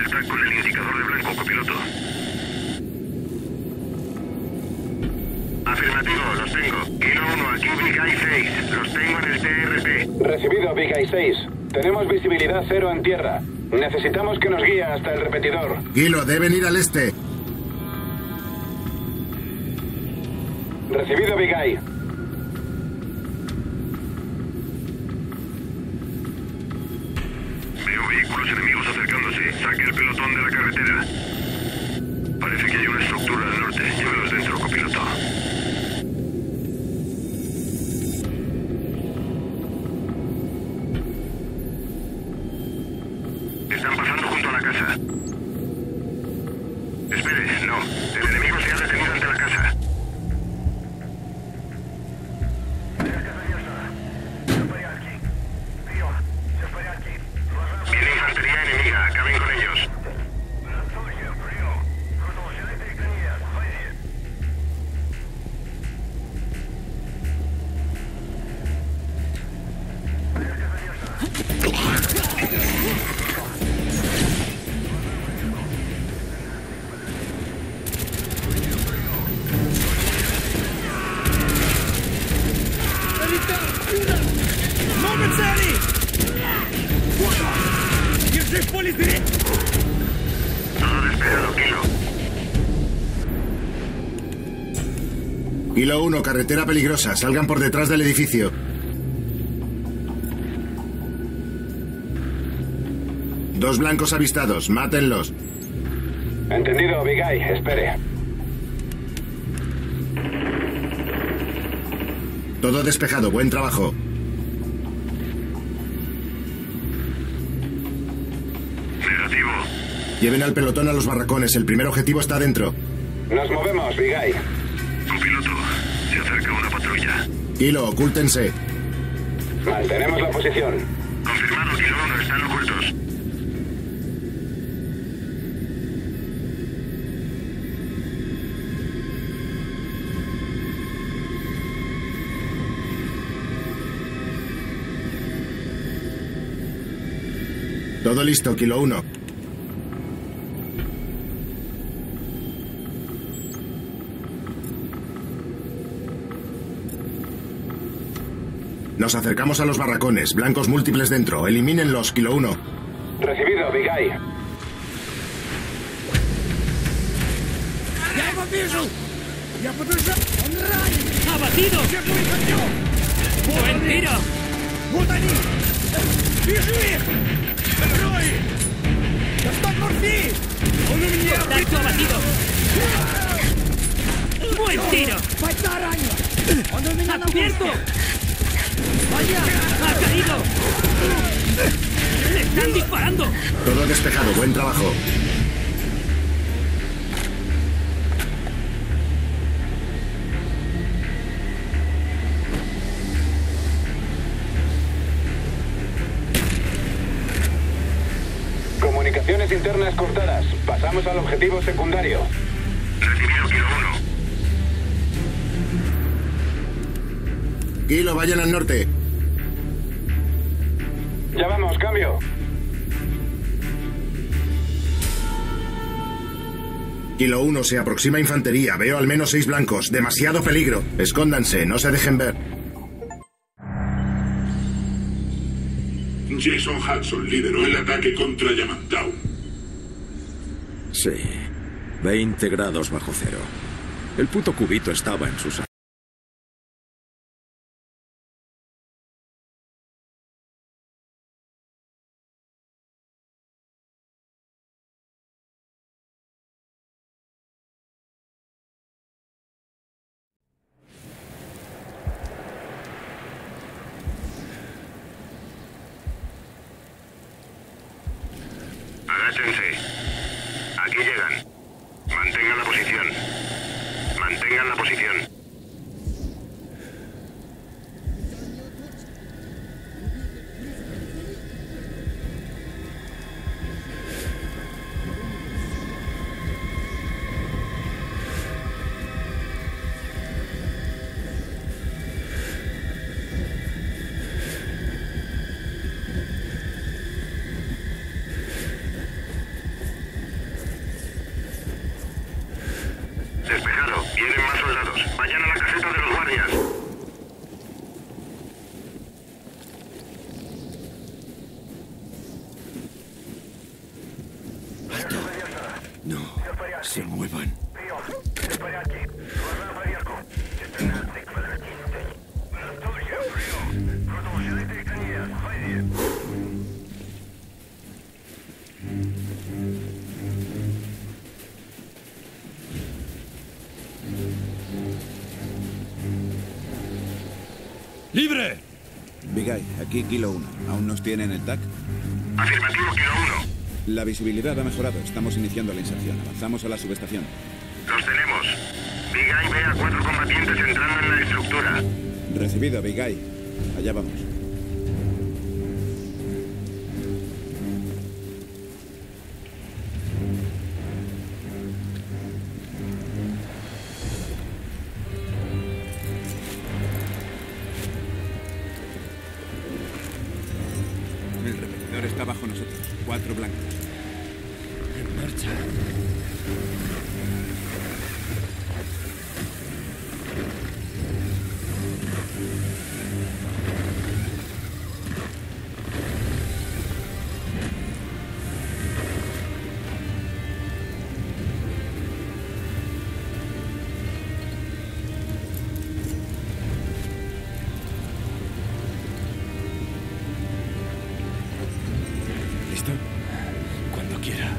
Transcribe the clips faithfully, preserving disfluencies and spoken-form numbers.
Contacta con el indicador de blanco, copiloto. Afirmativo, los tengo. Kilo uno, aquí Big Eye seis. Los tengo en el T R P. Recibido, Big Eye seis. Tenemos visibilidad cero en tierra. Necesitamos que nos guíe hasta el repetidor. Kilo, deben ir al este. Recibido, Big Eye. Veo vehículos enemigos acercándose. Saque el pelotón de la carretera. Parece que hay una estructura al norte. Llévelos dentro, copiloto. Están pasando junto a la casa. Espere, no. El enemigo se ha detenido ante la casa. Viene infantería enemiga. Acaben con ellos. Todo despejado, Kilo. Kilo uno, carretera peligrosa. Salgan por detrás del edificio. Dos blancos avistados. Mátenlos. Entendido, Big Eye. Espere. Todo despejado. Buen trabajo. Negativo. Lleven al pelotón a los barracones. El primer objetivo está dentro. Nos movemos, Big Eye. Copiloto, se acerca una patrulla. Kilo, ocúltense. Mantenemos la posición. Confirmado, Kilo uno, están ocultos. Todo listo, Kilo uno. Nos acercamos a los barracones. Blancos múltiples dentro. Elimínenlos, Kilo uno. Recibido, Big Eye. ¡Ya его вижу! ¡Ya подержал! ¡Он ранен! ¡Abatido! Держу их огнем! Вот ¡Buen они! tiro! Вот они! Вижу их! Герои! Достать морфин! Он у меня! ¡Contacto abatido! ¡Buen tiro! Бойца ранен! Он у меня на ¡Abierto! Моя! ¡Ha caído! ¡Le están disparando! Todo despejado. Buen trabajo. Comunicaciones internas cortadas. Pasamos al objetivo secundario. Recibido, Kilo uno. Kilo, vayan al norte. Ya vamos, cambio. Kilo uno, se aproxima infantería. Veo al menos seis blancos. Demasiado peligro. Escóndanse, no se dejen ver. Jason Hudson lideró el ataque contra Yamantau. Sí. veinte grados bajo cero. El puto cubito estaba en sus... Agáchense. Aquí llegan. Mantengan la posición. Mantengan la posición. se muevan. ¡Libre! Big-Eye, aquí Kilo uno. ¿Aún nos tienen el T A C? Afirmativo, Kilo uno. La visibilidad ha mejorado. Estamos iniciando la inserción. Avanzamos a la subestación. Los tenemos. Big-Eye ve a cuatro combatientes entrando en la estructura. Recibido, Big-Eye. Allá vamos. El repetidor está bajo nosotros. Cuatro blancos. En marcha. ¿Listo? Cuando quiera.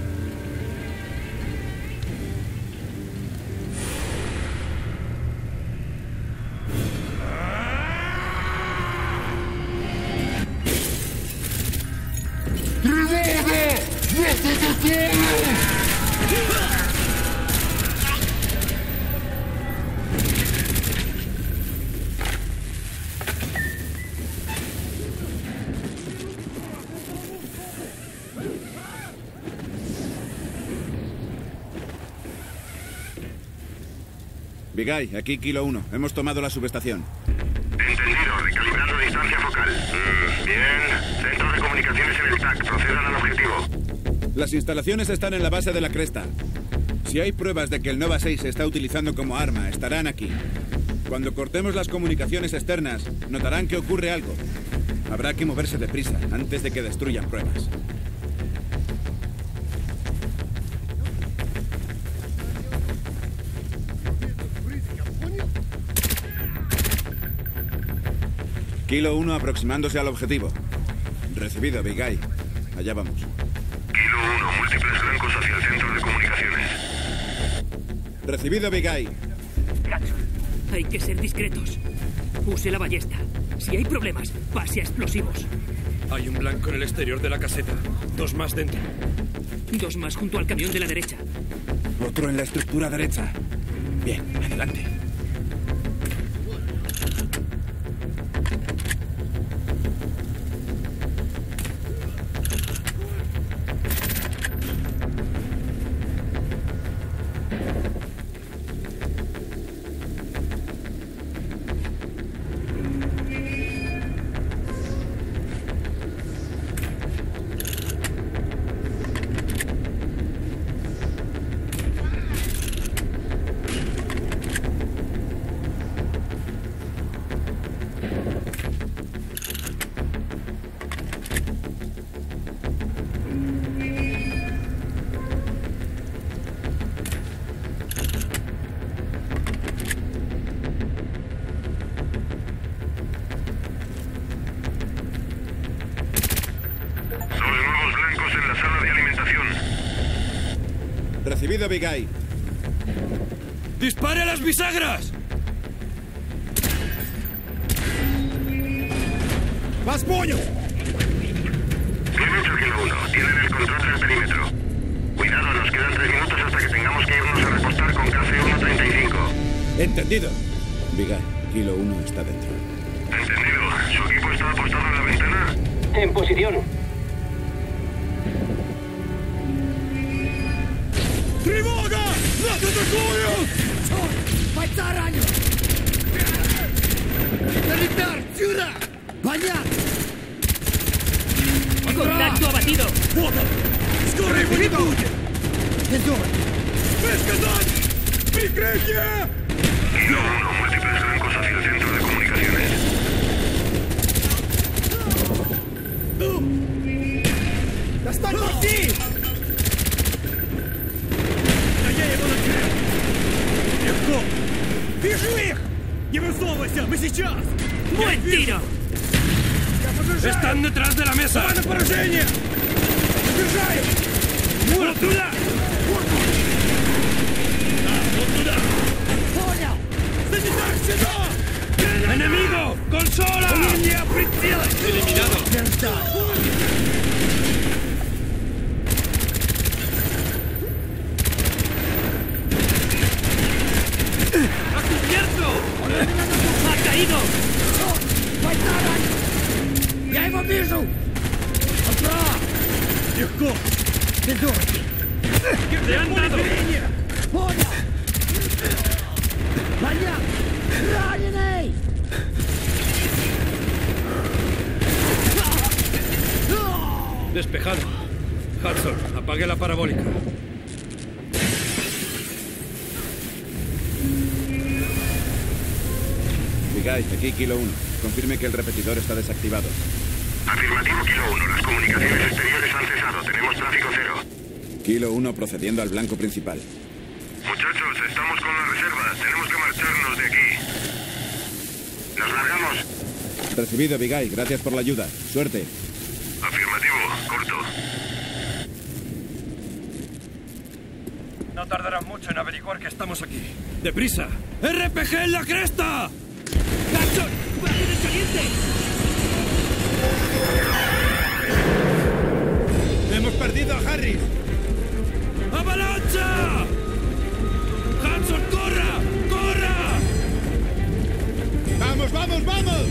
Big-Eye, aquí Kilo uno. Hemos tomado la subestación. Entendido, recalibrando distancia focal. Mm, bien. Centro de comunicaciones en el T A C. Procedan al objetivo. Las instalaciones están en la base de la cresta. Si hay pruebas de que el Nova seis se está utilizando como arma, estarán aquí. Cuando cortemos las comunicaciones externas, notarán que ocurre algo. Habrá que moverse deprisa antes de que destruyan pruebas. Kilo uno aproximándose al objetivo. Recibido, Big-Eye. Allá vamos. Kilo uno, múltiples blancos hacia el centro de comunicaciones. Recibido, Big-Eye. Hay que ser discretos. Use la ballesta. Si hay problemas, pase a explosivos. Hay un blanco en el exterior de la caseta. Dos más dentro. Dos más junto al camión de la derecha. Otro en la estructura derecha. Bien, adelante. Recibido, Big-Eye. ¡Dispare a las bisagras! ¡Más puños! Bien hecho, Kilo uno. Tienen el control del perímetro. Cuidado, nos quedan tres minutos hasta que tengamos que irnos a repostar con K C uno treinta y cinco. Entendido. Big-Eye, Kilo uno está dentro. Entendido. ¿Su equipo está apostado en la ventana? En posición. ¡Тревога! Нас атакуют! Потараню! Ребят, сюда! Понятно! ¡Contacto abatido! Вот он! Скоро его не будет! Идем! ¡Вы сказать! ¡Прикрытие! Kilo uno, múltiples blancos hacia el centro de comunicaciones. Достань пути! Не высовывайся! Мы сейчас! ¡Buen tiro! ¡Están detrás de la mesa! Давай на поражение! Заряжаем! ¡Вот туда! ¡Вот туда! Понял! Санитар, сюда! ¡Enemigo! ¡Consola! ¡Eliminado! ¡Ha cubierto! ¡Ha caído! Я его вижу! Направо! Легко! Придурки! ¡Te han dado! Понял! Маньяк! Раненый! Despejado. Hudson, apague la parabólica. Vigai, aquí Kilo uno. Confirme que el repetidor está desactivado. Afirmativo, Kilo uno. Las comunicaciones exteriores han cesado. Tenemos tráfico cero. Kilo uno procediendo al blanco principal. Muchachos, estamos con la reserva. Tenemos que marcharnos de aquí. ¿Nos largamos? Recibido, Vigai. Gracias por la ayuda. Suerte. Afirmativo, corto. No tardarán mucho en averiguar que estamos aquí. ¡Deprisa! ¡R P G en la cresta! ¡Hudson! ¡Vámonos caliente! ¡Hemos perdido a Harris! ¡Avalancha! ¡Hudson, corra! ¡Corra! ¡Vamos, vamos, vamos!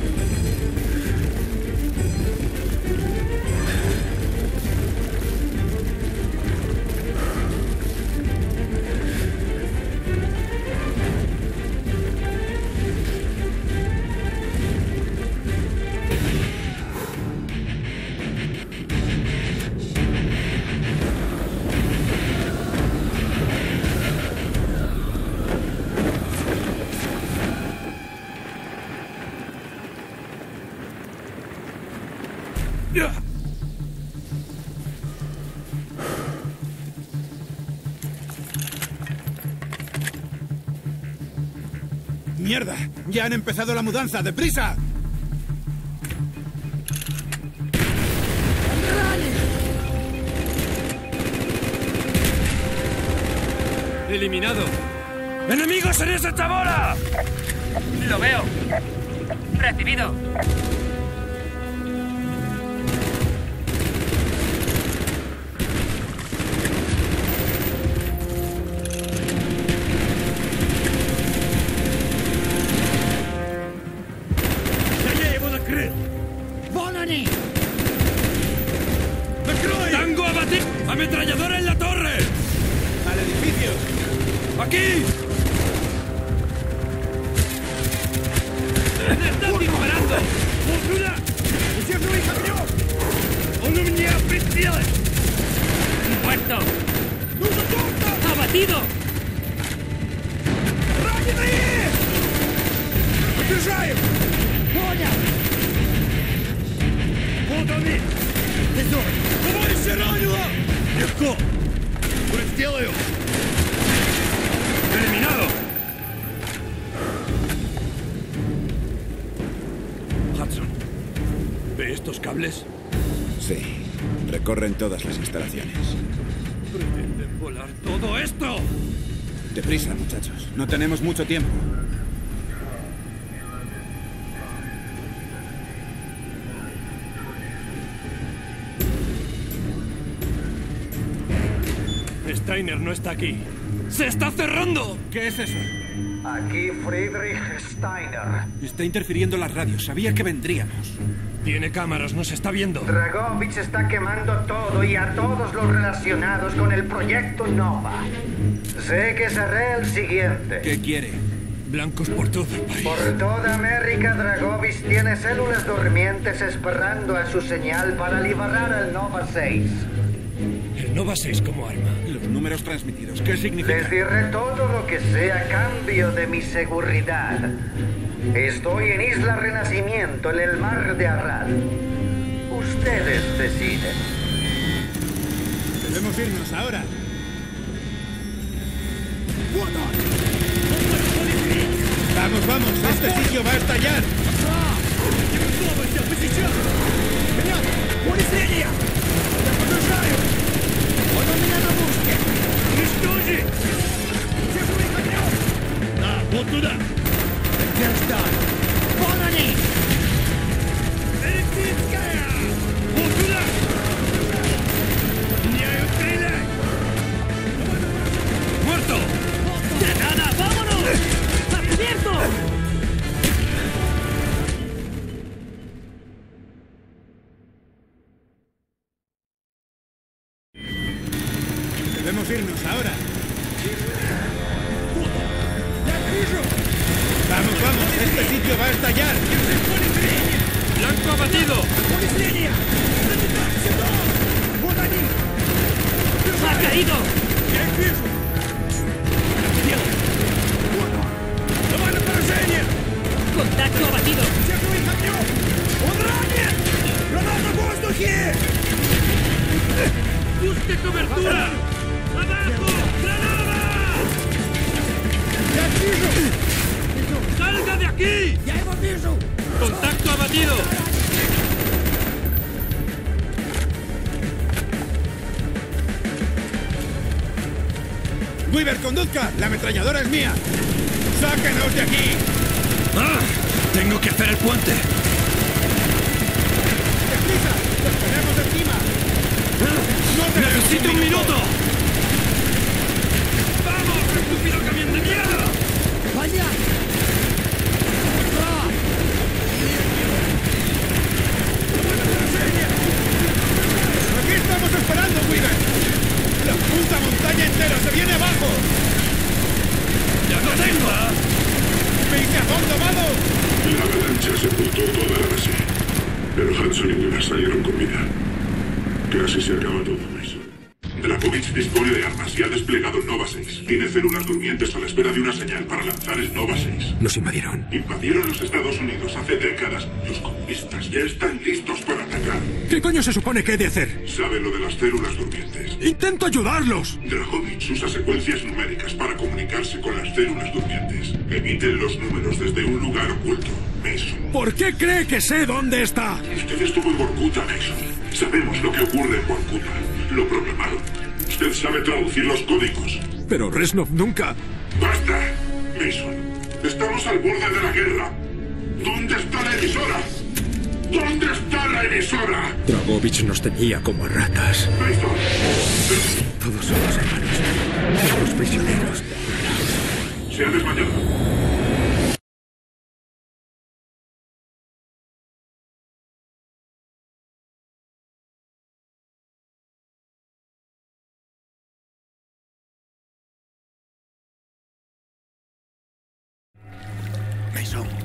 ¡Mierda! ¡Ya han empezado la mudanza! ¡Deprisa! ¡Eliminado! ¡Enemigos en esa chabola! ¡Lo veo! ¡Recibido! ¡Tango abatido! ¡Ametralladora en la torre! ¡Al edificio! ¡Aquí! ¡Me están disparando! ¡Una! ¡Un меня пристрелы! ¡Muerto! ¡Abatido! Раненые! Отбежаем! Понял! Вот они! Товарища ранило! Легко! Pues сделаю! ¡Eliminado! Hudson, ¿ve estos cables? Sí. Recorren todas las instalaciones. Pretenden volar todo esto. Deprisa, muchachos. No tenemos mucho tiempo. Steiner no está aquí. ¡Se está cerrando! ¿Qué es eso? Aquí Friedrich Steiner. Está interfiriendo las radios. Sabía que vendríamos. Tiene cámaras, nos está viendo. Dragovich está quemando todo y a todos los relacionados con el proyecto Nova. Sé que seré el siguiente. ¿Qué quiere? Blancos por todo el país. Por toda América, Dragovich tiene células durmientes esperando a su señal para liberar el Nova seis. El Nova seis como arma. Los números transmitidos, ¿qué significa? Les diré todo lo que sea a cambio de mi seguridad. Estoy en Isla Renacimiento, en el mar de Arrad. Ustedes deciden. Debemos irnos ahora. Vamos, vamos, este sitio va a estallar. Да, вот туда. Подтверждаю. Вон они! Электрическая! Вот туда! Не стреляй! ¡Muerto! ¡Granada! ¡Vámonos! ¡Abierto! Debemos irnos ahora. Vamos, vamos, este sitio va a estallar. ¡Blanco abatido! ¡Ha caído! ¡Contacto abatido! ¡Busque cobertura! ¡Abajo! ¡Granada! ¡Salga de aquí! ¡Contacto abatido! Weaver, conduzca. La ametralladora es mía. ¡Sáquenos de aquí! ¡Ah! ¡Tengo que hacer el puente! ¡Deprisa! ¡Los tenemos encima! ¡No te ¡Necesito un minuto! ¡Vamos, estúpido camión de mierda! ¡Vaya! ¡Aquí estamos esperando, Weaver! ¡La puta montaña entera se viene abajo! ¡Ya lo tengo! ¡Veis a fondo, vamos! La avalancha sepultó toda la base. Pero Hudson y Weaver salieron con vida. Casi se acaba todo, Mason. Dragovich dispone de armas y ha desplegado Nova seis. Tiene células durmientes a la espera de una señal para lanzar el Nova seis. Nos invadieron. Invadieron los Estados Unidos hace décadas. Los comunistas ya están listos para atacar. ¿Qué coño se supone que he de hacer? Saben lo de las células durmientes. ¡Intento ayudarlos! Dragovich usa secuencias numéricas para comunicarse con las células durmientes. Emiten los números desde un lugar oculto, Mason. ¿Por qué cree que sé dónde está? Usted estuvo en Vorkuta, Mason. Sabemos lo que ocurre en Vorkuta. Lo programaron. Usted sabe traducir los códigos. Pero Reznov nunca... ¡Basta! Mason, estamos al borde de la guerra. ¿Dónde está la emisora? ¿Dónde está la emisora? Dragovich nos tenía como a ratas. Mason. Todos somos hermanos. Somos prisioneros. Se ha desmayado. Mason.